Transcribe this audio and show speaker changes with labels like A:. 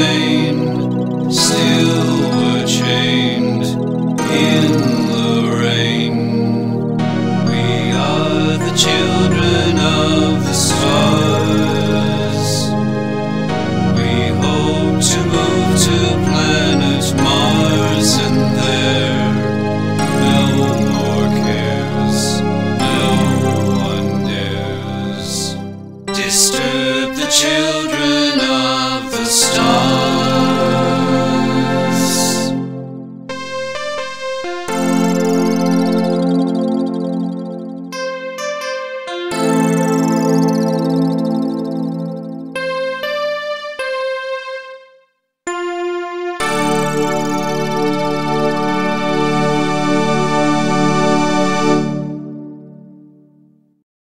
A: remain, still we're chained in the rain. We are the children of the stars. We hope to move to planet Mars, and there no more cares, no one dares disturb the children